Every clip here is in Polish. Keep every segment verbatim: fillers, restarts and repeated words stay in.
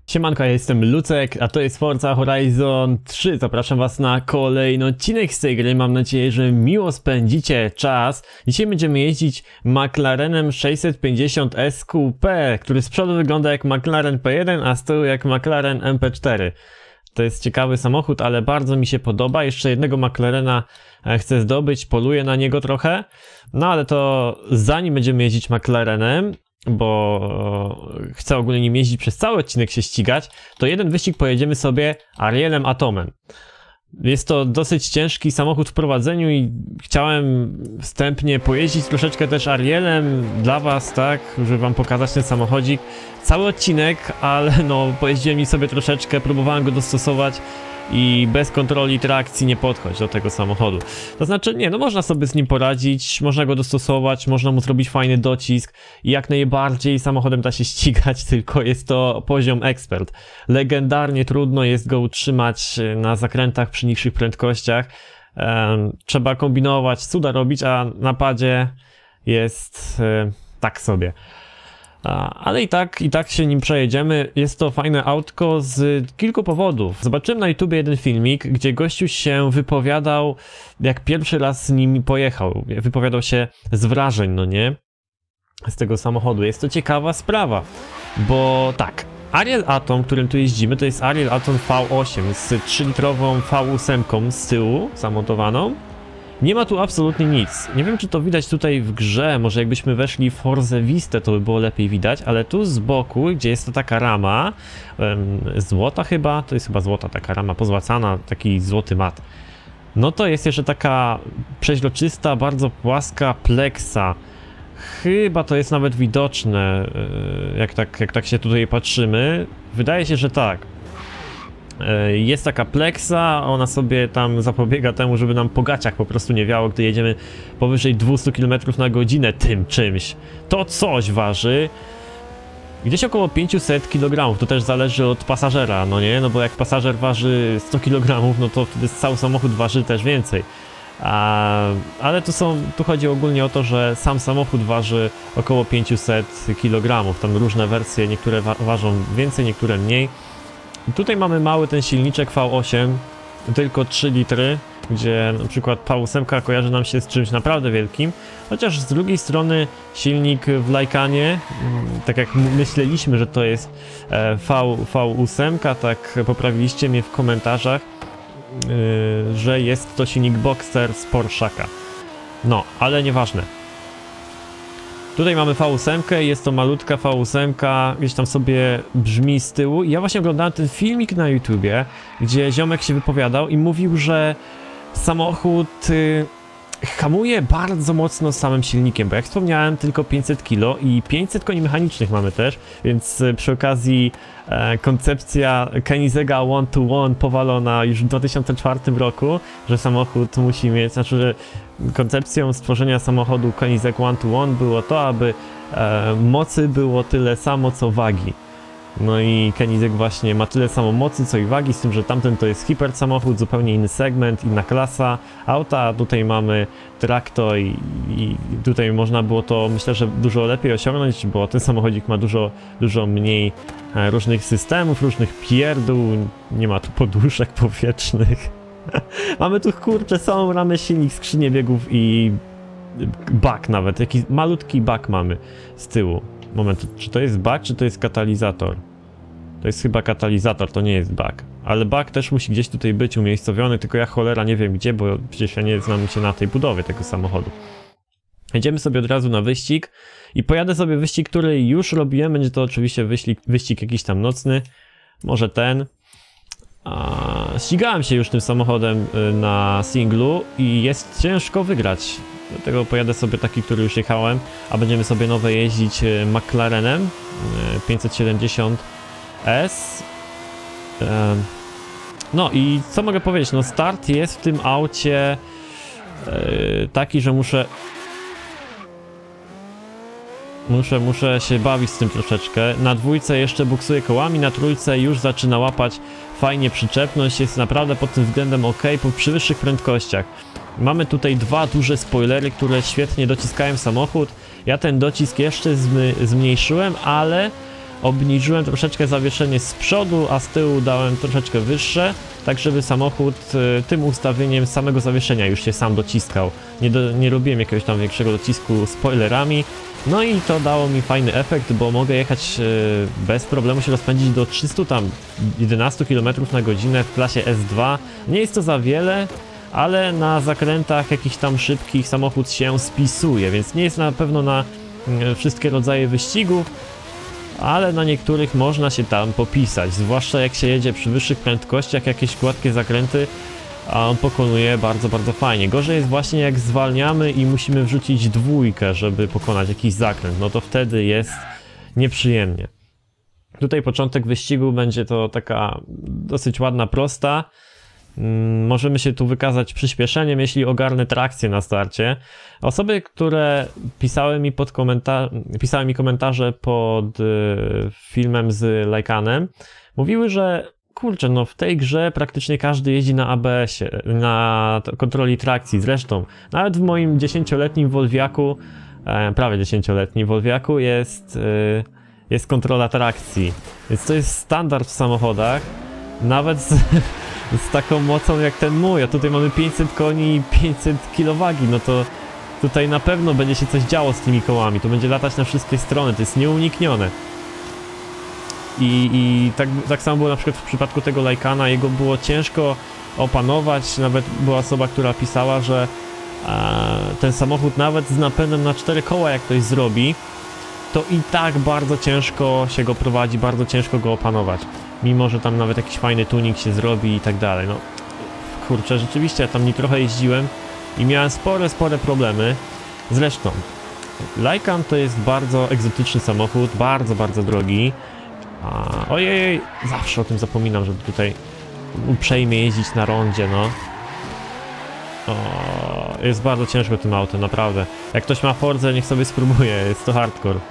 Siemanko, ja jestem Lucek, a to jest Forza Horizon trzy. Zapraszam was na kolejny odcinek z tej gry. Mam nadzieję, że miło spędzicie czas. Dzisiaj będziemy jeździć McLarenem sześćset pięćdziesiąt S Q P, który z przodu wygląda jak McLaren P jeden, a z tyłu jak McLaren M P cztery. To jest ciekawy samochód, ale bardzo mi się podoba. Jeszcze jednego McLarena chcę zdobyć, poluję na niego trochę. No ale to zanim będziemy jeździć McLarenem, bo chcę ogólnie nim jeździć przez cały odcinek, się ścigać, to jeden wyścig pojedziemy sobie Arielem Atomem. Jest to dosyć ciężki samochód w prowadzeniu i chciałem wstępnie pojeździć troszeczkę też Arielem dla was, tak, żeby wam pokazać ten samochodzik. Cały odcinek, ale no pojeździłem sobie troszeczkę, próbowałem go dostosować i bez kontroli trakcji nie podchodź do tego samochodu. To znaczy, nie, no można sobie z nim poradzić, można go dostosować, można mu zrobić fajny docisk i jak najbardziej samochodem da się ścigać, tylko jest to poziom ekspert. Legendarnie trudno jest go utrzymać na zakrętach przy niższych prędkościach. Um, trzeba kombinować, cuda robić, a na padzie jest um, tak sobie. Ale i tak, i tak się nim przejedziemy. Jest to fajne autko z kilku powodów. Zobaczyłem na YouTubie jeden filmik, gdzie gościu się wypowiadał, jak pierwszy raz z nim pojechał. Wypowiadał się z wrażeń, no nie? Z tego samochodu. Jest to ciekawa sprawa, bo tak, Ariel Atom, którym tu jeździmy, to jest Ariel Atom V osiem z trzylitrową V osiem z tyłu zamontowaną. Nie ma tu absolutnie nic. Nie wiem, czy to widać tutaj w grze, może jakbyśmy weszli w Forzę Vistę, to by było lepiej widać, ale tu z boku, gdzie jest to taka rama, um, złota chyba, to jest chyba złota taka rama pozłacana, taki złoty mat. No to jest jeszcze taka przeźroczysta, bardzo płaska pleksa. Chyba to jest nawet widoczne, jak tak, jak tak się tutaj patrzymy. Wydaje się, że tak. Jest taka pleksa, ona sobie tam zapobiega temu, żeby nam po gaciach po prostu nie wiało, gdy jedziemy powyżej dwieście kilometrów na godzinę tym czymś. To coś waży gdzieś około pięćset kilogramów, to też zależy od pasażera, no nie? No bo jak pasażer waży sto kilogramów, no to wtedy cały samochód waży też więcej. A, ale tu są, tu chodzi ogólnie o to, że sam samochód waży około pięćset kilogramów, tam różne wersje, niektóre wa ważą więcej, niektóre mniej. Tutaj mamy mały ten silniczek V osiem, tylko trzy litry, gdzie na przykład V osiem kojarzy nam się z czymś naprawdę wielkim, chociaż z drugiej strony silnik w Lajkanie, tak jak myśleliśmy, że to jest V, V osiem, tak poprawiliście mnie w komentarzach, że jest to silnik Boxster z Porszaka. No, ale nieważne. Tutaj mamy V osiem, jest to malutka V osiem, gdzieś tam sobie brzmi z tyłu. I ja właśnie oglądałem ten filmik na YouTubie, gdzie ziomek się wypowiadał i mówił, że samochód y, hamuje bardzo mocno samym silnikiem, bo jak wspomniałem, tylko pięćset kilo i pięćset koni mechanicznych mamy też, więc y, przy okazji e, koncepcja Koenigsegga one to one powalona już w dwa tysiące czwartym roku, że samochód musi mieć, znaczy, że koncepcją stworzenia samochodu Koenigsegg one to one było to, aby e, mocy było tyle samo co wagi. No i Koenigsegg właśnie ma tyle samo mocy co i wagi, z tym, że tamten to jest hiper samochód, zupełnie inny segment, inna klasa auta, a tutaj mamy traktor i, i tutaj można było to, myślę, że dużo lepiej osiągnąć, bo ten samochodzik ma dużo, dużo mniej różnych systemów, różnych pierdół, nie ma tu poduszek powietrznych. Mamy tu, kurczę, samą ramę, silnik, skrzynię biegów i bak nawet, jakiś malutki bak mamy z tyłu. Moment, czy to jest bak, czy to jest katalizator? To jest chyba katalizator, to nie jest bak. Ale bak też musi gdzieś tutaj być umiejscowiony, tylko ja cholera nie wiem gdzie, bo przecież ja nie znam się na tej budowie tego samochodu. Jedziemy sobie od razu na wyścig i pojadę sobie wyścig, który już robiłem, będzie to oczywiście wyścig, wyścig jakiś tam nocny, może ten. A, ścigałem się już tym samochodem na singlu i jest ciężko wygrać. Dlatego pojadę sobie taki, który już jechałem, a będziemy sobie nowe jeździć McLarenem pięćset siedemdziesiąt S. No i co mogę powiedzieć? No start jest w tym aucie taki, że muszę Muszę, muszę się bawić z tym troszeczkę. Na dwójce jeszcze buksuję kołami, na trójce już zaczyna łapać fajnie przyczepność, jest naprawdę pod tym względem ok, przy wyższych prędkościach. Mamy tutaj dwa duże spoilery, które świetnie dociskają samochód. Ja ten docisk jeszcze zmniejszyłem, ale obniżyłem troszeczkę zawieszenie z przodu, a z tyłu dałem troszeczkę wyższe, tak żeby samochód y, tym ustawieniem samego zawieszenia już się sam dociskał. Nie, do, nie robiłem jakiegoś tam większego docisku spoilerami. No i to dało mi fajny efekt, bo mogę jechać y, bez problemu się rozpędzić do trzystu tam jedenaście kilometrów na godzinę w klasie S dwa. Nie jest to za wiele, ale na zakrętach jakichś tam szybkich samochód się spisuje, więc nie jest na pewno na y, wszystkie rodzaje wyścigów, ale na niektórych można się tam popisać, zwłaszcza jak się jedzie przy wyższych prędkościach, jakieś gładkie zakręty, a on pokonuje bardzo, bardzo fajnie. Gorzej jest właśnie jak zwalniamy i musimy wrzucić dwójkę, żeby pokonać jakiś zakręt, no to wtedy jest nieprzyjemnie. Tutaj początek wyścigu będzie to taka dosyć ładna, prosta. Możemy się tu wykazać przyspieszeniem, jeśli ogarnę trakcję na starcie. Osoby, które pisały mi, pod komentarz... pisały mi komentarze pod y, filmem z Lajkanem, mówiły, że kurczę, no w tej grze praktycznie każdy jeździ na A B S-ie, na kontroli trakcji. Zresztą nawet w moim dziesięcioletnim Wolwiaku, e, prawie dziesięcioletnim Wolwiaku jest, y, jest kontrola trakcji. Więc to jest standard w samochodach, nawet z... z taką mocą jak ten mój, a tutaj mamy pięćset koni i pięćset kilowagi, no to tutaj na pewno będzie się coś działo z tymi kołami, to będzie latać na wszystkie strony, to jest nieuniknione. I, i tak, tak samo było na przykład w przypadku tego Lajkana, jego było ciężko opanować, nawet była osoba, która pisała, że a, ten samochód nawet z napędem na cztery koła jak ktoś zrobi, to i tak bardzo ciężko się go prowadzi, bardzo ciężko go opanować. Mimo, że tam nawet jakiś fajny tuning się zrobi i tak dalej. No kurczę, rzeczywiście ja tam nie trochę jeździłem i miałem spore, spore problemy. Zresztą Lajkan to jest bardzo egzotyczny samochód, bardzo, bardzo drogi. A, ojej, zawsze o tym zapominam, żeby tutaj uprzejmie jeździć na rondzie, no. O, jest bardzo ciężko tym autem, naprawdę. Jak ktoś ma Forzę, niech sobie spróbuje, jest to hardcore.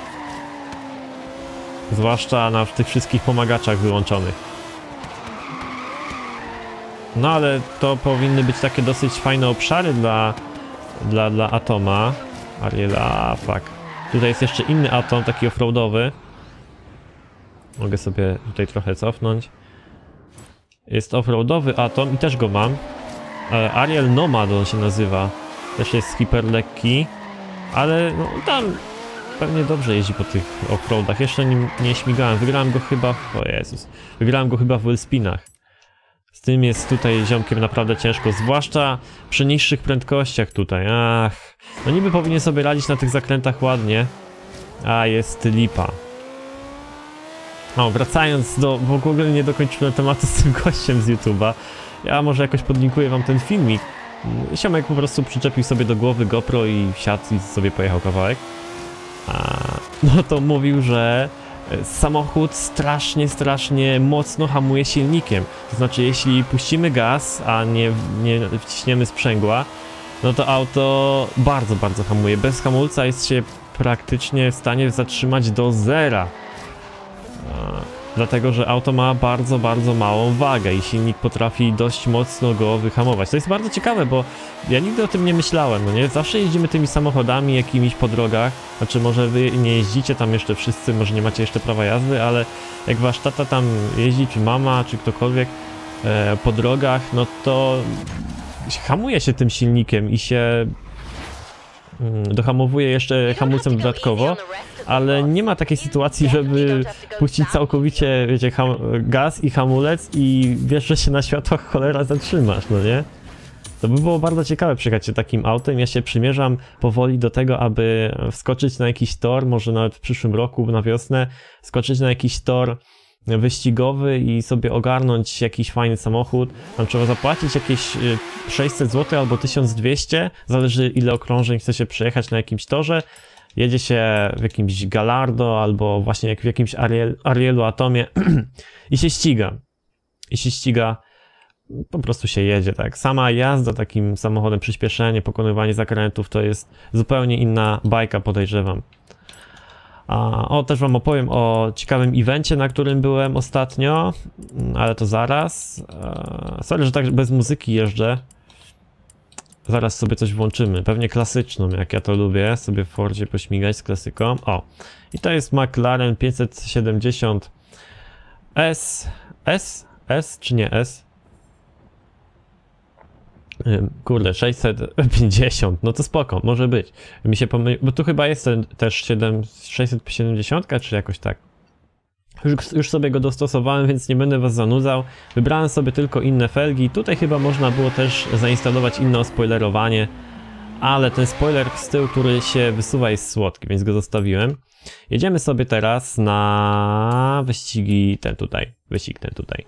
Zwłaszcza na tych wszystkich pomagaczach wyłączonych. No ale to powinny być takie dosyć fajne obszary dla, dla, dla Atoma. Ariela, fuck. Tutaj jest jeszcze inny Atom, taki offroadowy. Mogę sobie tutaj trochę cofnąć. Jest offroadowy Atom i też go mam. Ariel Nomad on się nazywa. Też jest hiperlekki. Ale no tam pewnie dobrze jeździ po tych offroadach. Jeszcze nim nie śmigałem. Wygrałem go chyba w... O Jezus. Wygrałem go chyba w wellspinach. Z tym jest tutaj ziomkiem naprawdę ciężko. Zwłaszcza przy niższych prędkościach tutaj. Ach. No niby powinien sobie radzić na tych zakrętach ładnie. A jest lipa. No, wracając do... W ogóle nie dokończyłem tematu z tym gościem z YouTube'a. Ja może jakoś podlinkuję wam ten filmik. Siomek po prostu przyczepił sobie do głowy GoPro i wsiadł i sobie pojechał kawałek. A, no to mówił, że samochód strasznie, strasznie mocno hamuje silnikiem. To znaczy, jeśli puścimy gaz, a nie, nie wciśniemy sprzęgła, no to auto bardzo, bardzo hamuje. Bez hamulca jest się praktycznie w stanie zatrzymać do zera. A, dlatego, że auto ma bardzo, bardzo małą wagę i silnik potrafi dość mocno go wyhamować. To jest bardzo ciekawe, bo ja nigdy o tym nie myślałem, no nie? Zawsze jeździmy tymi samochodami jakimiś po drogach, znaczy może wy nie jeździcie tam jeszcze wszyscy, może nie macie jeszcze prawa jazdy, ale jak wasz tata tam jeździ, czy mama, czy ktokolwiek e, po drogach, no to hamuje się tym silnikiem i się dohamowuje jeszcze hamulcem dodatkowo, ale nie ma takiej sytuacji, żeby puścić całkowicie, wiecie, gaz i hamulec i wiesz, że się na światłach cholera zatrzymasz, no nie? To by było bardzo ciekawe przyjechać się takim autem. Ja się przymierzam powoli do tego, aby wskoczyć na jakiś tor, może nawet w przyszłym roku, na wiosnę, skoczyć na jakiś tor wyścigowy i sobie ogarnąć jakiś fajny samochód. Tam trzeba zapłacić jakieś sześćset złotych albo tysiąc dwieście, zależy ile okrążeń chce się przejechać na jakimś torze. Jedzie się w jakimś Gallardo albo właśnie jak w jakimś Ariel, Arielu Atomie i się ściga. I się ściga, po prostu się jedzie, tak. Sama jazda takim samochodem, przyspieszenie, pokonywanie zakrętów to jest zupełnie inna bajka, podejrzewam. A, o, też wam opowiem o ciekawym evencie, na którym byłem ostatnio, ale to zaraz. E, sorry, że tak bez muzyki jeżdżę. zaraz sobie coś włączymy. Pewnie klasyczną, jak ja to lubię, sobie w Fordzie pośmigać z klasyką. O, i to jest McLaren pięćset siedemdziesiąt S. S? S czy nie S? Kurde, sześćset pięćdziesiąt, no to spoko, może być. Mi się pomyli, bo tu chyba jest ten też sześćset siedemdziesiąt, czy jakoś tak. Już, już sobie go dostosowałem, więc nie będę was zanudzał. Wybrałem sobie tylko inne felgi. Tutaj chyba można było też zainstalować inne ospoilerowanie, ale ten spoiler z tyłu, który się wysuwa, jest słodki, więc go zostawiłem. Jedziemy sobie teraz na wyścigi, ten tutaj, wyścig ten tutaj.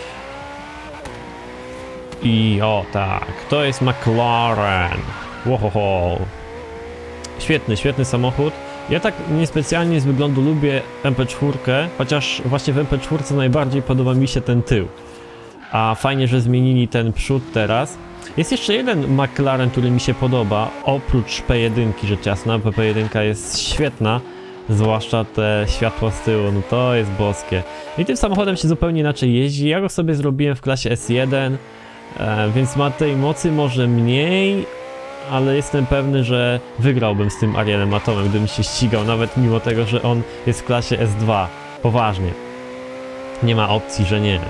I o tak, to jest McLaren. Wohoho. Świetny, świetny samochód. Ja tak niespecjalnie z wyglądu lubię M P cztery, chociaż właśnie w M P cztery najbardziej podoba mi się ten tył. A fajnie, że zmienili ten przód teraz. Jest jeszcze jeden McLaren, który mi się podoba, oprócz P jeden, rzecz jasna, bo P jeden jest świetna. Zwłaszcza te światła z tyłu, no to jest boskie. I tym samochodem się zupełnie inaczej jeździ. Ja go sobie zrobiłem w klasie S jeden, e, więc ma tej mocy może mniej, ale jestem pewny, że wygrałbym z tym Arielem Atomem, gdybym się ścigał, nawet mimo tego, że on jest w klasie S dwa. Poważnie. Nie ma opcji, że nie.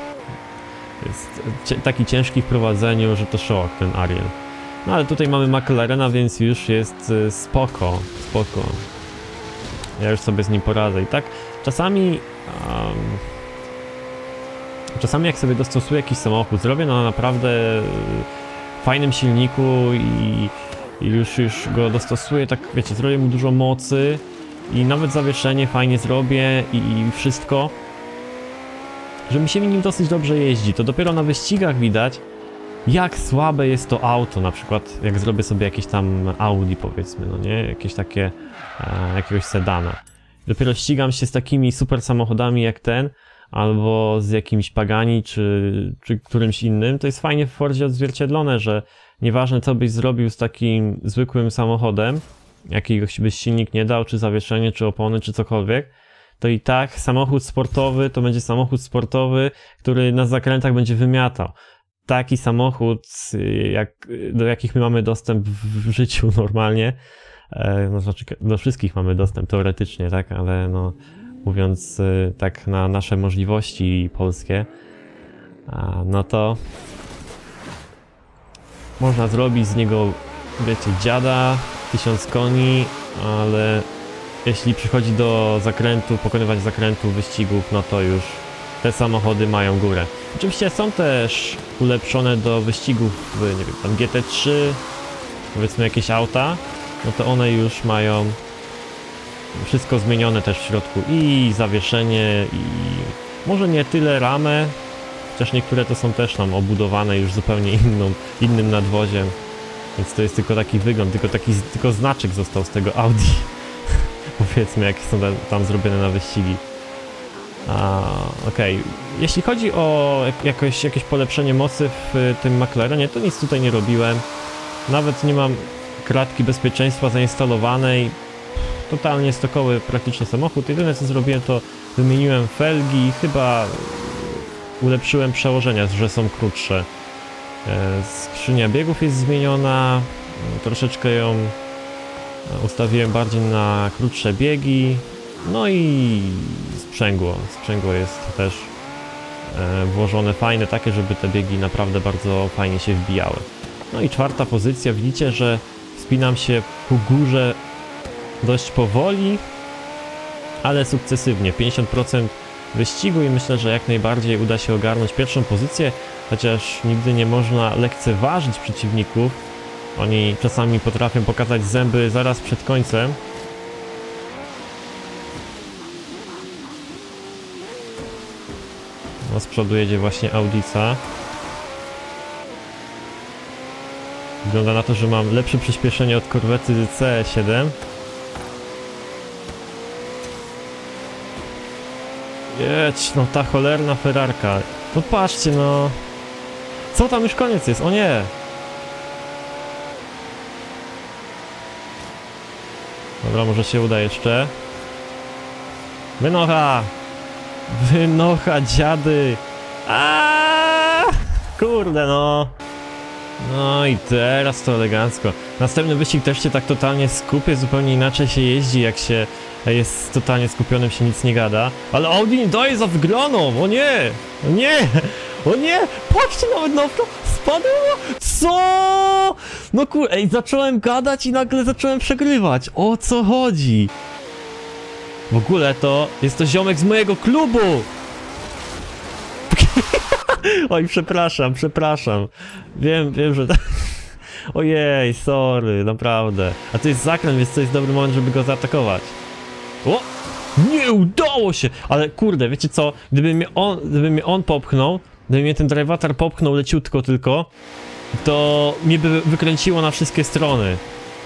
Jest taki ciężki w prowadzeniu, że to szok, ten Ariel. No ale tutaj mamy McLarena, więc już jest spoko, spoko. Ja już sobie z nim poradzę. I tak czasami... Um, czasami jak sobie dostosuję jakiś samochód, zrobię na naprawdę fajnym silniku i, i już, już go dostosuję, tak wiecie, zrobię mu dużo mocy i nawet zawieszenie fajnie zrobię i, i wszystko, że mi się nim dosyć dobrze jeździ. To dopiero na wyścigach widać, jak słabe jest to auto, na przykład jak zrobię sobie jakieś tam Audi, powiedzmy, no nie, jakieś takie, e, jakiegoś sedana. Dopiero ścigam się z takimi super samochodami jak ten, albo z jakimś Pagani, czy, czy którymś innym. To jest fajnie w Fordzie odzwierciedlone, że nieważne co byś zrobił z takim zwykłym samochodem, jakiegoś byś silnik nie dał, czy zawieszenie, czy opony, czy cokolwiek, to i tak samochód sportowy to będzie samochód sportowy, który na zakrętach będzie wymiatał. Taki samochód, jak, do jakich my mamy dostęp w życiu normalnie, no, znaczy do wszystkich mamy dostęp teoretycznie, tak, ale no mówiąc tak na nasze możliwości polskie, no to można zrobić z niego, wiecie, dziada, tysiąc koni, ale jeśli przychodzi do zakrętu, pokonywać zakrętu, wyścigów, no to już te samochody mają górę. Oczywiście są też ulepszone do wyścigów, nie wiem, tam G T trzy, powiedzmy jakieś auta, no to one już mają wszystko zmienione też w środku, i zawieszenie, i może nie tyle ramę, chociaż niektóre to są też tam obudowane już zupełnie inną, innym nadwoziem, więc to jest tylko taki wygląd, tylko taki tylko znaczek został z tego Audi, powiedzmy, jakie są tam zrobione na wyścigi. Okej, okay. Jeśli chodzi o jakoś, jakieś polepszenie mocy w tym McLarenie, to nic tutaj nie robiłem. Nawet nie mam klatki bezpieczeństwa zainstalowanej. Totalnie stokowy praktycznie samochód. Jedyne co zrobiłem, to wymieniłem felgi i chyba ulepszyłem przełożenia, że są krótsze. Skrzynia biegów jest zmieniona. Troszeczkę ją ustawiłem bardziej na krótsze biegi. No i sprzęgło. Sprzęgło jest też e, włożone fajne, takie, żeby te biegi naprawdę bardzo fajnie się wbijały. No i czwarta pozycja. Widzicie, że wspinam się ku górze dość powoli, ale sukcesywnie. pięćdziesiąt procent wyścigu i myślę, że jak najbardziej uda się ogarnąć pierwszą pozycję, chociaż nigdy nie można lekceważyć przeciwników. Oni czasami potrafią pokazać zęby zaraz przed końcem. No, z przodu jedzie właśnie Audica. Wygląda na to, że mam lepsze przyspieszenie od korwety C siedem. Jedź, no ta cholerna Ferrarka. No patrzcie, no. Co tam, już koniec jest? O nie! Dobra, może się uda jeszcze. Wynocha! Wynocha, dziady! Aaaa! Kurde, no! No i teraz to elegancko. Następny wyścig też się tak totalnie skupię, zupełnie inaczej się jeździ, jak się jest totalnie skupionym, się nic nie gada. Ale Audi nie daje za wygraną! O nie! O nie! O nie! Patrzcie, nawet na to spadło! Co? No kur... Ej, zacząłem gadać i nagle zacząłem przegrywać. O co chodzi? W ogóle to jest to ziomek z mojego klubu! Oj, przepraszam, przepraszam. Wiem, wiem, że... Ojej, sorry, naprawdę. A to jest zakręt, więc to jest dobry moment, żeby go zaatakować. O! Nie udało się! Ale kurde, wiecie co? Gdyby mnie on, gdyby mnie on popchnął, gdyby mnie ten drivatar popchnął leciutko tylko, to mnie by wykręciło na wszystkie strony.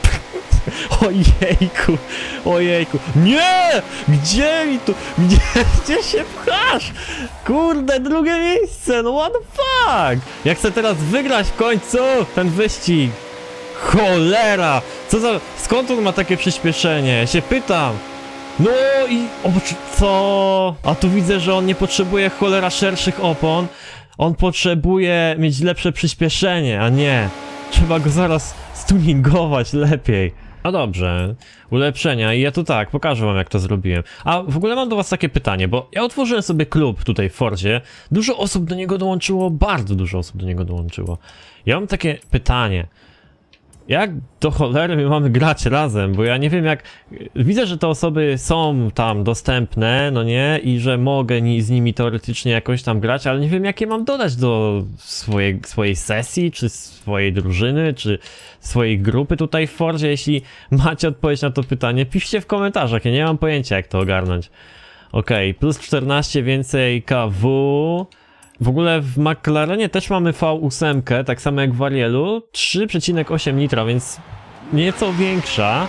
Ojejku, ojejku. Nie! Gdzie mi tu? Gdzie, gdzie się pchasz? Kurde, drugie miejsce, no what the fuck? Jak chcę teraz wygrać w końcu ten wyścig. Cholera! Co za... Skąd on ma takie przyspieszenie? Ja się pytam. No i... O, co? A tu widzę, że on nie potrzebuje cholera szerszych opon. On potrzebuje mieć lepsze przyspieszenie, a nie. Trzeba go zaraz stuningować lepiej. No dobrze, ulepszenia i ja tu tak, pokażę wam jak to zrobiłem. A w ogóle mam do was takie pytanie, bo ja otworzyłem sobie klub tutaj w Fordzie. Dużo osób do niego dołączyło, bardzo dużo osób do niego dołączyło. Ja mam takie pytanie. Jak do cholery my mamy grać razem, bo ja nie wiem jak... Widzę, że te osoby są tam dostępne, no nie, i że mogę ni z nimi teoretycznie jakoś tam grać, ale nie wiem jakie mam dodać do swojej, swojej sesji, czy swojej drużyny, czy swojej grupy tutaj w Fordzie. Jeśli macie odpowiedź na to pytanie, piszcie w komentarzach, ja nie mam pojęcia jak to ogarnąć. Okej, okay, plus czternaście więcej K W... W ogóle w McLarenie też mamy V osiem, tak samo jak w Arielu, trzy przecinek osiem litra, więc nieco większa.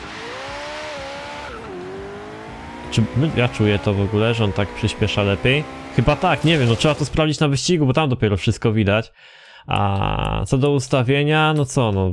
Czy ja czuję to w ogóle, że on tak przyspiesza lepiej? Chyba tak, nie wiem, no trzeba to sprawdzić na wyścigu, bo tam dopiero wszystko widać. A co do ustawienia, no co, no...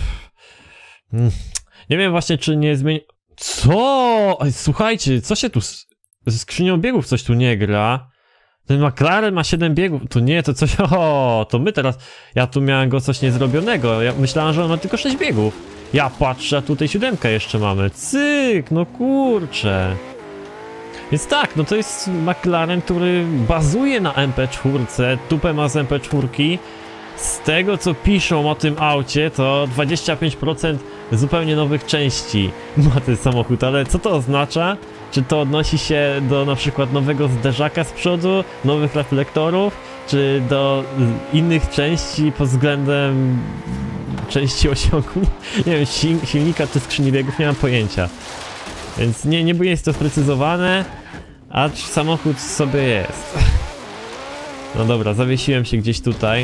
Nie wiem właśnie, czy nie zmieni... Co? Ej, słuchajcie, co się tu... Ze skrzynią biegów coś tu nie gra. Ten McLaren ma siedem biegów, to nie, to coś, o, to my teraz, ja tu miałem go coś niezrobionego, ja myślałem, że on ma tylko sześć biegów. Ja patrzę, a tutaj siódemkę jeszcze mamy, cyk, no kurczę. Więc tak, no to jest McLaren, który bazuje na M P cztery, tupę ma z M P cztery. Z tego co piszą o tym aucie, to dwadzieścia pięć procent zupełnie nowych części ma ten samochód, ale co to oznacza? Czy to odnosi się do na przykład nowego zderzaka z przodu, nowych reflektorów, czy do innych części pod względem części osiągu? Nie wiem, silnika czy skrzyni biegów, nie mam pojęcia. Więc nie, nie jest to sprecyzowane, acz samochód sobie jest. No dobra, zawiesiłem się gdzieś tutaj.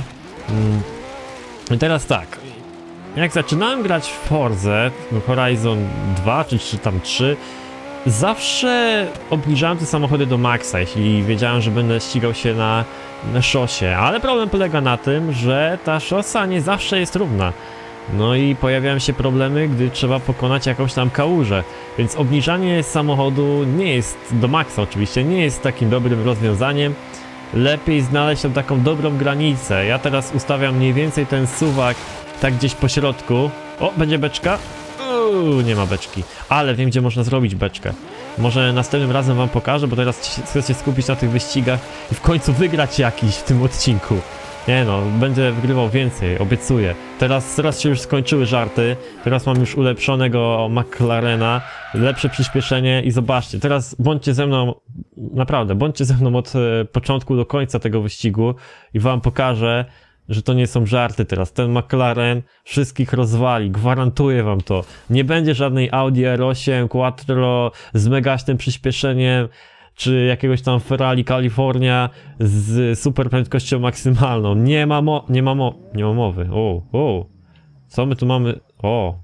I teraz tak. Jak zaczynałem grać w Forze Horizon dwa, czy, czy tam trzy, zawsze obniżałem te samochody do maksa, jeśli wiedziałem, że będę ścigał się na, na szosie. Ale problem polega na tym, że ta szosa nie zawsze jest równa. No i pojawiają się problemy, gdy trzeba pokonać jakąś tam kałużę. Więc obniżanie samochodu nie jest do maksa oczywiście, nie jest takim dobrym rozwiązaniem. Lepiej znaleźć tam taką dobrą granicę. Ja teraz ustawiam mniej więcej ten suwak tak gdzieś po środku. O, będzie beczka. Uuu, nie ma beczki. Ale wiem, gdzie można zrobić beczkę. Może następnym razem wam pokażę, bo teraz chcę się skupić na tych wyścigach i w końcu wygrać jakiś w tym odcinku. Nie no, będę wygrywał więcej, obiecuję. Teraz, teraz się już skończyły żarty. Teraz mam już ulepszonego McLarena, lepsze przyspieszenie i zobaczcie, teraz bądźcie ze mną, naprawdę, bądźcie ze mną od e, początku do końca tego wyścigu i wam pokażę, że to nie są żarty teraz. Ten McLaren wszystkich rozwali, gwarantuję wam to. Nie będzie żadnej Audi R osiem Quattro z megaśnym przyspieszeniem, czy jakiegoś tam Ferrari California z super prędkością maksymalną. Nie ma mo... nie ma mo... nie ma mowy. O, o. Co my tu mamy? O.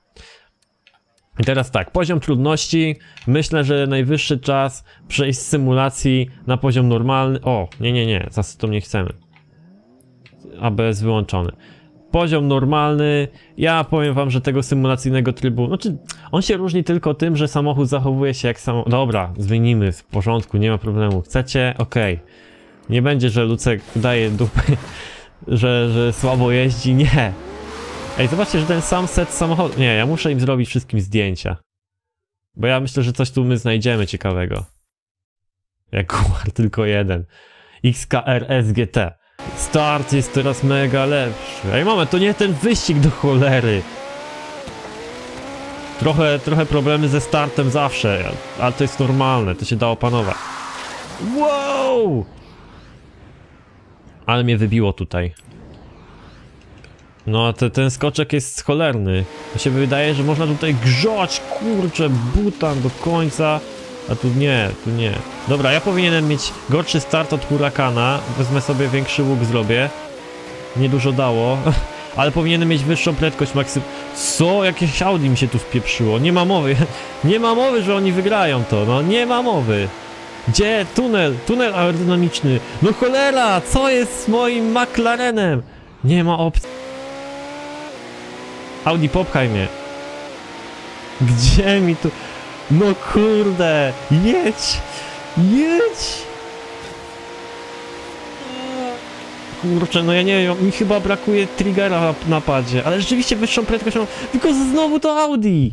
I teraz tak, poziom trudności. Myślę, że najwyższy czas przejść z symulacji na poziom normalny. O, nie, nie, nie, zasad to nie chcemy. A B S wyłączony. Poziom normalny, ja powiem wam, że tego symulacyjnego trybu, znaczy on się różni tylko tym, że samochód zachowuje się jak samochód. Dobra, zmienimy, w porządku, nie ma problemu. Chcecie? Okej. Okay. Nie będzie, że Lucek daje dupy. że, że słabo jeździ, nie. Ej, zobaczcie, że ten sam set samochodu... Nie, ja muszę im zrobić wszystkim zdjęcia. Bo ja myślę, że coś tu my znajdziemy ciekawego. Jaguar, tylko jeden. X K R S G T. Start jest teraz mega lepszy. Ej, moment, to nie ten wyścig do cholery. Trochę, trochę problemy ze startem zawsze, ale to jest normalne, to się da opanować. Wow! Ale mnie wybiło tutaj. No, te, ten skoczek jest cholerny. To się wydaje, że można tutaj grzać, kurczę, butan do końca. A tu nie, tu nie. Dobra, ja powinienem mieć gorszy start od Hurakana. Wezmę sobie większy łuk, zrobię. Niedużo dało. Ale powinienem mieć wyższą prędkość maksym... Co? Jakieś Audi mi się tu wpieprzyło. Nie ma mowy. Nie ma mowy, że oni wygrają to. No, nie ma mowy. Gdzie? Tunel. Tunel aerodynamiczny. No cholera! Co jest z moim McLarenem? Nie ma opcji. Audi, popchaj mnie. Gdzie mi tu... No kurde! Jedź! Jedź! Kurczę, no ja nie wiem, mi chyba brakuje triggera w napadzie, ale rzeczywiście wyższą prędkość mam, tylko znowu to Audi!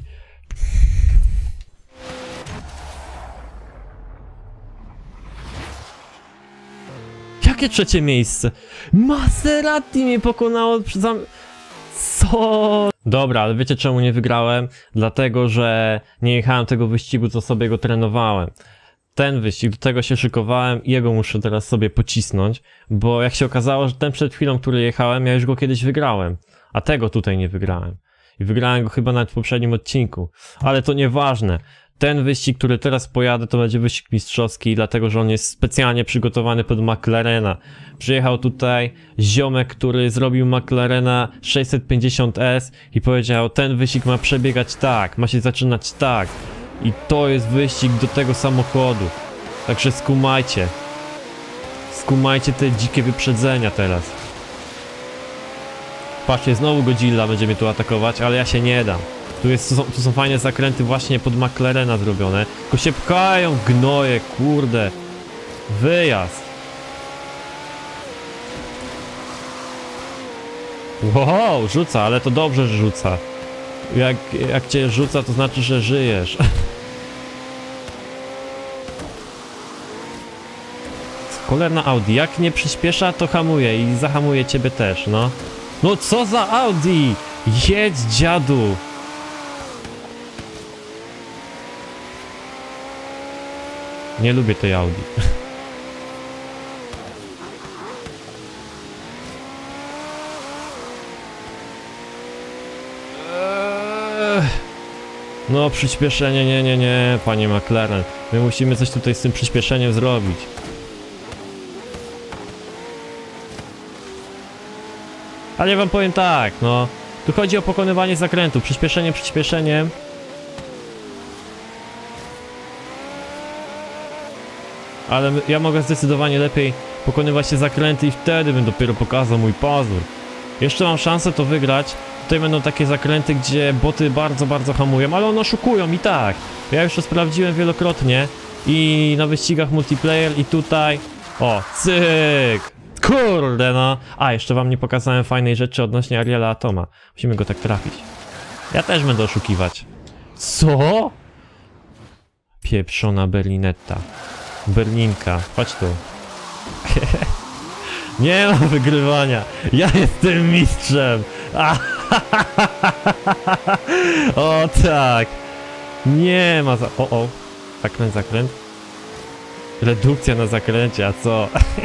Jakie trzecie miejsce? Maserati mnie pokonało za... Co? Dobra, ale wiecie czemu nie wygrałem? Dlatego, że nie jechałem tego wyścigu, co sobie go trenowałem. Ten wyścig, do tego się szykowałem i jego muszę teraz sobie pocisnąć, bo jak się okazało, że ten przed chwilą, który jechałem, ja już go kiedyś wygrałem, a tego tutaj nie wygrałem. I wygrałem go chyba nawet w poprzednim odcinku, ale to nieważne. Ten wyścig, który teraz pojadę, to będzie wyścig mistrzowski, dlatego, że on jest specjalnie przygotowany pod McLarena. Przyjechał tutaj ziomek, który zrobił McLarena sześćset pięćdziesiąt S i powiedział, ten wyścig ma przebiegać tak, ma się zaczynać tak. I to jest wyścig do tego samochodu. Także skumajcie. Skumajcie te dzikie wyprzedzenia teraz. Patrzcie, znowu Godzilla będzie mnie tu atakować, ale ja się nie dam. Tu, jest, tu, są, tu są fajne zakręty właśnie pod McLarena zrobione. Tylko się pchają gnoje, kurde. Wyjazd. Wow, rzuca, ale to dobrze, że rzuca. Jak, jak cię rzuca, to znaczy, że żyjesz. Cholerna Audi, jak nie przyspiesza, to hamuje i zahamuje ciebie też, no. No co za Audi? Jedź, dziadu! Nie lubię tej Audi. No przyspieszenie, nie, nie, nie, panie McLaren. My musimy coś tutaj z tym przyspieszeniem zrobić. Ale ja wam powiem tak, no. Tu chodzi o pokonywanie zakrętu. Przyspieszenie, przyspieszeniem. Ale ja mogę zdecydowanie lepiej pokonywać te zakręty i wtedy bym dopiero pokazał mój pazur. Jeszcze mam szansę to wygrać. Tutaj będą takie zakręty, gdzie boty bardzo, bardzo hamują, ale one oszukują i tak. Ja już to sprawdziłem wielokrotnie i na wyścigach multiplayer i tutaj... O, cyk! Kurde no! A, jeszcze wam nie pokazałem fajnej rzeczy odnośnie Ariela Atoma. Musimy go tak trafić. Ja też będę oszukiwać. Co? Pieprzona Berlinetta. Berlinka. Chodź tu. Nie ma wygrywania. Ja jestem mistrzem. O tak. Nie ma za... O, o. Zakręt, zakręt. Redukcja na zakręcie, a co?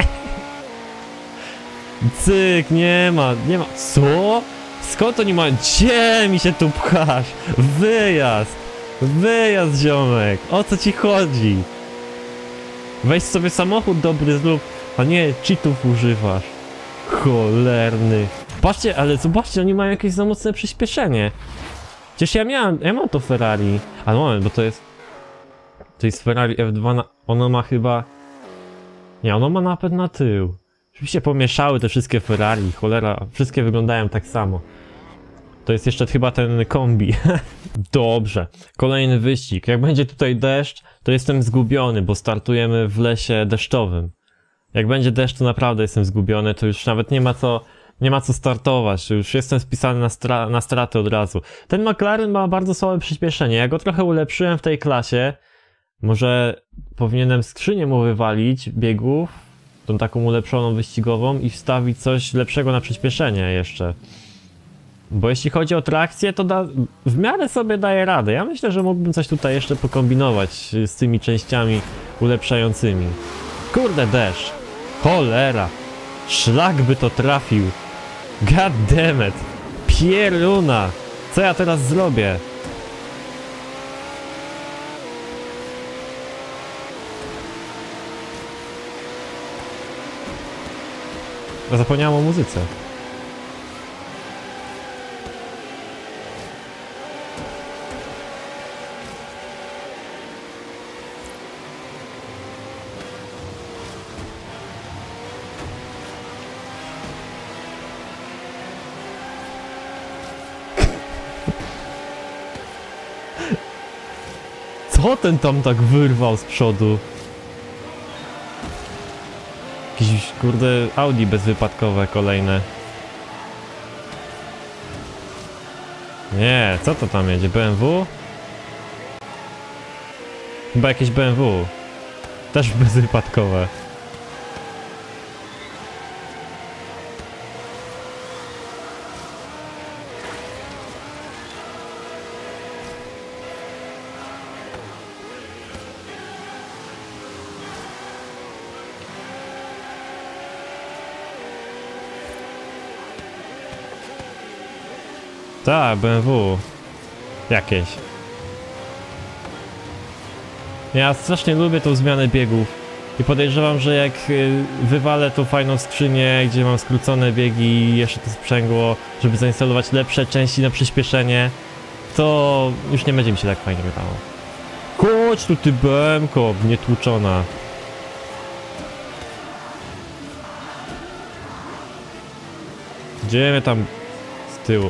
Cyk, nie ma, nie ma. Co? Skąd oni mają? Gdzie mi się tu pchasz? Wyjazd. Wyjazd, ziomek. O co ci chodzi? Weź sobie samochód dobry zrób, a nie cheatów używasz. Cholerny. Patrzcie, ale zobaczcie, oni mają jakieś za mocne przyspieszenie. Przecież ja miałem, ja mam to Ferrari. Ale moment, bo to jest... To jest Ferrari F dwa, na, ono ma chyba... Nie, ono ma napęd na tył. Oczywiście pomieszały te wszystkie Ferrari, cholera, wszystkie wyglądają tak samo. To jest jeszcze chyba ten kombi. Dobrze, kolejny wyścig. Jak będzie tutaj deszcz, to jestem zgubiony, bo startujemy w lesie deszczowym. Jak będzie deszcz, to naprawdę jestem zgubiony, to już nawet nie ma co Nie ma co startować, już jestem spisany na, stra na straty od razu. Ten McLaren ma bardzo słabe przyspieszenie, ja go trochę ulepszyłem w tej klasie. Może powinienem skrzynię mu wywalić biegów, tą taką ulepszoną wyścigową i wstawić coś lepszego na przyspieszenie jeszcze. Bo jeśli chodzi o trakcję, to da, w miarę sobie daje radę. Ja myślę, że mógłbym coś tutaj jeszcze pokombinować z tymi częściami ulepszającymi. Kurde deszcz. Cholera. Szlak by to trafił. God damn it. Pieruna. Co ja teraz zrobię? Zapomniałem o muzyce. Co ten tam tak wyrwał z przodu? Jakieś kurde Audi bezwypadkowe kolejne. Nie, co to tam jedzie? B M W? Chyba jakieś B M W. Też bezwypadkowe. Tak, B M W. Jakieś. Ja strasznie lubię tą zmianę biegów. I podejrzewam, że jak wywalę tą fajną skrzynię, gdzie mam skrócone biegi i jeszcze to sprzęgło, żeby zainstalować lepsze części na przyspieszenie, to już nie będzie mi się tak fajnie grało. Chodź tu ty B M ko, nietłuczona. Gdzie mnie tam z tyłu?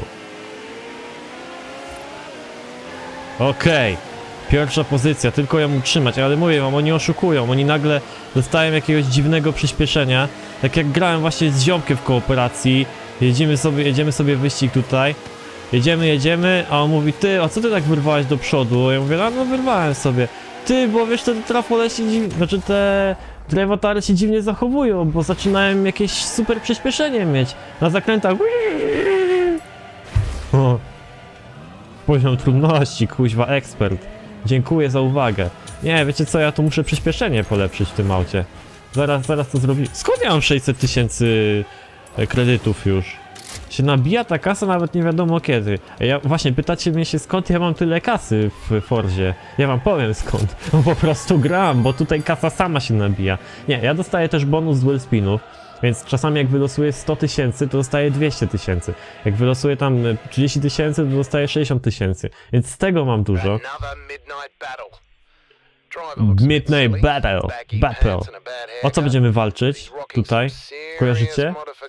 Okej, okay. Pierwsza pozycja, tylko ją utrzymać, ale mówię wam, oni oszukują, oni nagle dostają jakiegoś dziwnego przyspieszenia. Tak jak grałem właśnie z ziomkiem w kooperacji, jedziemy sobie, jedziemy sobie wyścig tutaj, jedziemy, jedziemy, a on mówi, ty, a co ty tak wyrwałeś do przodu? Ja mówię, a no wyrwałem sobie. Ty, bo wiesz, te trafole się dziwnie, znaczy te drewotary się dziwnie zachowują, bo zaczynają jakieś super przyspieszenie mieć. Na zakrętach. O. Poziom trudności, kuźwa ekspert. Dziękuję za uwagę. Nie, wiecie co, ja tu muszę przyspieszenie polepszyć w tym aucie. Zaraz, zaraz to zrobię. Skąd ja mam sześćset tysięcy kredytów już? Się nabija ta kasa nawet nie wiadomo kiedy. Ja, właśnie, pytacie mnie się, skąd ja mam tyle kasy w Forzie. Ja wam powiem skąd. No po prostu gram, bo tutaj kasa sama się nabija. Nie, ja dostaję też bonus z wheel-spinów. Więc czasami jak wylosuję sto tysięcy, to dostaję dwieście tysięcy. Jak wylosuję tam trzydzieści tysięcy, to dostaję sześćdziesiąt tysięcy. Więc z tego mam dużo. Midnight Battle. Battle. O co będziemy walczyć tutaj? Kojarzycie?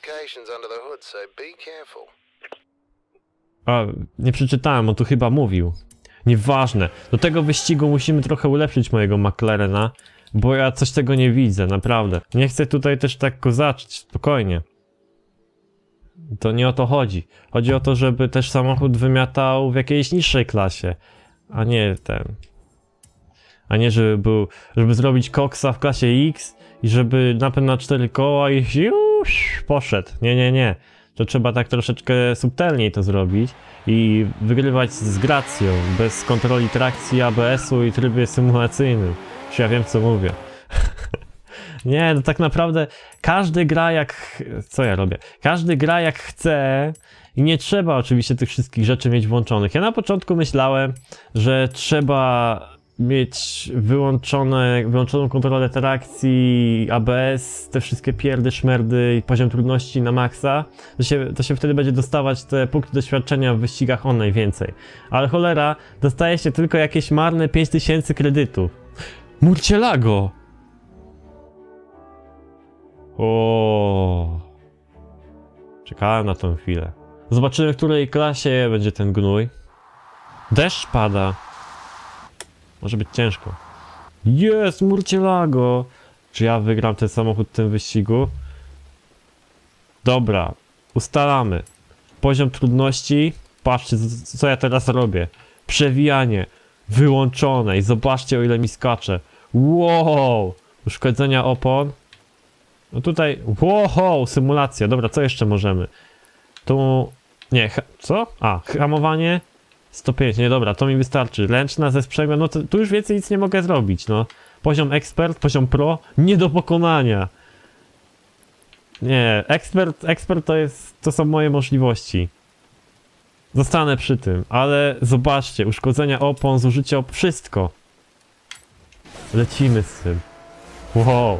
A, nie przeczytałem, on tu chyba mówił. Nieważne. Do tego wyścigu musimy trochę ulepszyć mojego McLarena. Bo ja coś tego nie widzę, naprawdę. Nie chcę tutaj też tak kozaczyć, spokojnie. To nie o to chodzi. Chodzi o to, żeby też samochód wymiatał w jakiejś niższej klasie. A nie ten... A nie, żeby był... Żeby zrobić koksa w klasie X i żeby napęd na cztery koła i już poszedł. Nie, nie, nie. To trzeba tak troszeczkę subtelniej to zrobić i wygrywać z gracją, bez kontroli trakcji, A B S-u i trybie symulacyjnym. Czy ja wiem co mówię. Nie, no tak naprawdę każdy gra jak... Co ja robię? Każdy gra jak chce i nie trzeba oczywiście tych wszystkich rzeczy mieć włączonych. Ja na początku myślałem, że trzeba mieć wyłączone, wyłączoną kontrolę trakcji, A B S, te wszystkie pierdy, szmerdy i poziom trudności na maksa, to się, to się wtedy będzie dostawać te punkty doświadczenia w wyścigach on najwięcej. Ale cholera, dostaje się tylko jakieś marne pięć tysięcy kredytów. Murcielago! O. Czekałem na tą chwilę. Zobaczymy, w której klasie będzie ten gnój. Deszcz pada. Może być ciężko. Jest, Murcielago! Czy ja wygram ten samochód w tym wyścigu? Dobra. ustalamy. Poziom trudności. Patrzcie, co ja teraz robię. Przewijanie. Wyłączone. I zobaczcie, o ile mi skacze. Wow! Uszkodzenia opon. No tutaj... Wow! Symulacja. Dobra, co jeszcze możemy? Tu... Nie, co? A, hamowanie. sto pięć, nie, dobra, to mi wystarczy. Ręczna ze sprzęgłem, no to, tu już więcej nic nie mogę zrobić, no. Poziom ekspert, poziom pro, nie do pokonania. Nie, ekspert, ekspert to jest, to są moje możliwości. Zostanę przy tym, ale zobaczcie, uszkodzenia opon, zużycie op... wszystko. Lecimy z tym. Wow.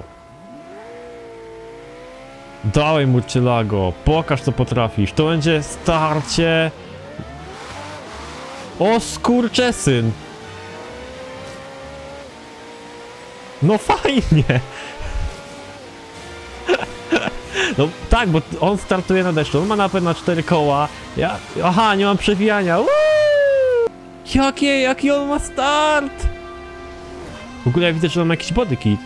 Dawaj, Murcielago, pokaż co potrafisz. To będzie starcie... O skurczesyn! No fajnie! No tak, bo on startuje na deszczu, on ma napęd na cztery koła. Ja... Aha, nie mam przewijania. Uuu! Jakie, jaki on ma start! W ogóle ja widzę, że on ma jakiś body kit.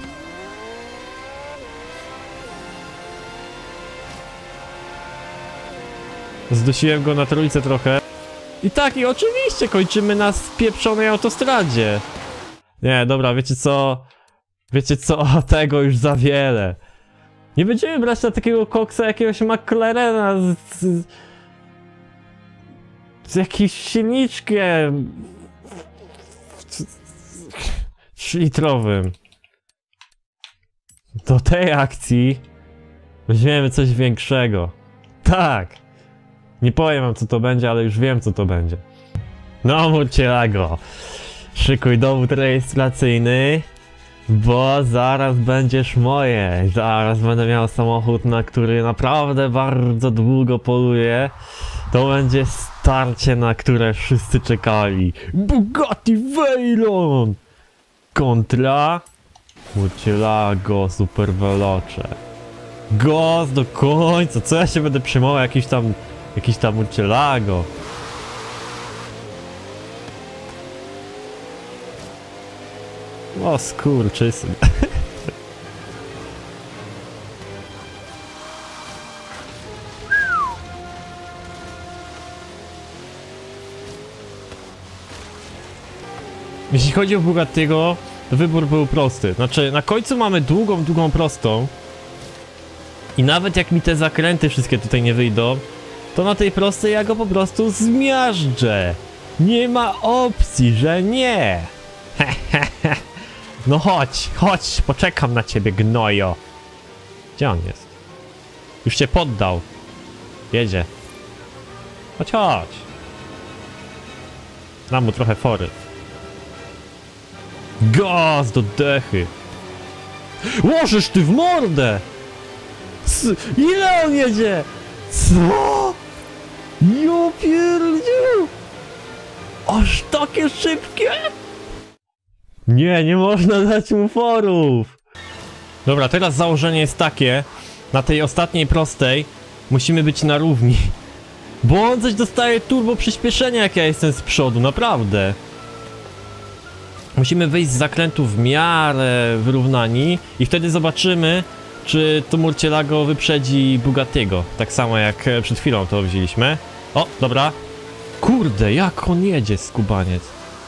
Zdusiłem go na trójce trochę. I tak, i oczywiście kończymy na spieprzonej autostradzie. Nie, dobra, wiecie co? Wiecie co? Tego już za wiele. Nie będziemy brać na takiego koksa jakiegoś McLarena z... z, z jakimś silniczkiem... trzylitrowym. Do tej akcji weźmiemy coś większego. Tak. Nie powiem wam co to będzie, ale już wiem co to będzie. No Murcielago, szykuj dowód rejestracyjny, bo zaraz będziesz moje. Zaraz będę miał samochód, na który naprawdę bardzo długo poluję. To będzie starcie, na które wszyscy czekali. Bugatti Veyron kontra Murcielago Super Veloce. Gaz do końca, co ja się będę przejmował jakiś tam... Jakiś tam Murcielago. O skurczysyn. Jeśli chodzi o Bugattiego, to wybór był prosty. Znaczy, na końcu mamy długą, długą prostą. I nawet jak mi te zakręty wszystkie tutaj nie wyjdą, to na tej prostej ja go po prostu zmiażdżę. Nie ma opcji, że nie. No chodź, chodź, poczekam na ciebie, gnojo. Gdzie on jest? Już się poddał. Jedzie. Chodź, chodź. Dam mu trochę fory. Gaz do dechy. Łożysz ty w mordę! C ile on jedzie? Co? Jo pierdziu! Aż takie szybkie? Nie, nie można dać mu forów. Dobra, teraz założenie jest takie. Na tej ostatniej prostej musimy być na równi. Bo on coś dostaje turbo przyspieszenia, jak ja jestem z przodu, naprawdę. Musimy wyjść z zakrętu w miarę wyrównani i wtedy zobaczymy, czy to Murcielago wyprzedzi Bugattiego. Tak samo jak przed chwilą to wzięliśmy. O, dobra. Kurde, jak on jedzie, skubaniec.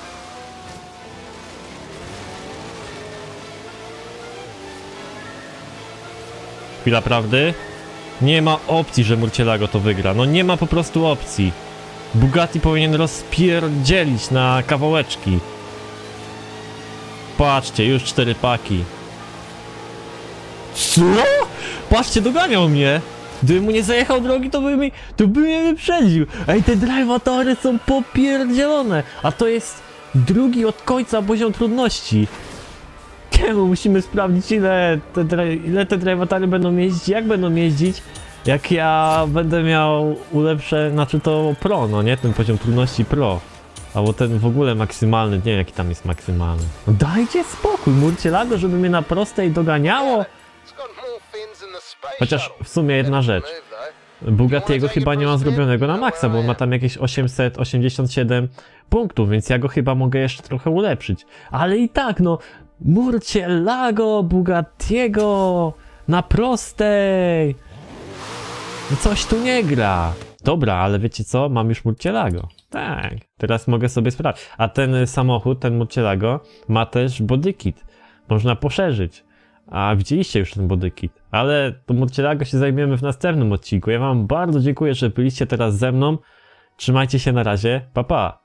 Chwila prawdy. Nie ma opcji, że Murcielago to wygra. No nie ma po prostu opcji. Bugatti powinien rozpierdzielić na kawałeczki. Patrzcie, już cztery paki. Co? Patrzcie, doganiał mnie. Gdybym mu nie zajechał drogi, to by mi, to by mnie wyprzedził. Ej, te drive-atory są popierdzielone. A to jest drugi od końca poziom trudności. Czemu musimy sprawdzić, ile te, ile te drive-atory będą jeździć, jak będą jeździć, jak ja będę miał ulepszę, znaczy to pro, no nie? Ten poziom trudności pro. Albo ten w ogóle maksymalny, nie wiem jaki tam jest maksymalny. No dajcie spokój, Murcielago, żeby mnie na prostej doganiało. Chociaż w sumie jedna rzecz. Bugattiego chyba nie ma zrobionego na maksa, bo on ma tam jakieś osiemset osiemdziesiąt siedem punktów, więc ja go chyba mogę jeszcze trochę ulepszyć. Ale i tak, no, Murcielago, Bugattiego na prostej. No coś tu nie gra. Dobra, ale wiecie co? Mam już Murcielago. Tak, teraz mogę sobie sprawdzić. A ten samochód, ten Murcielago ma też bodykit. Można poszerzyć. A widzieliście już ten bodykit. Ale to Murcielago się zajmiemy w następnym odcinku. Ja wam bardzo dziękuję, że byliście teraz ze mną. Trzymajcie się na razie. Pa, pa.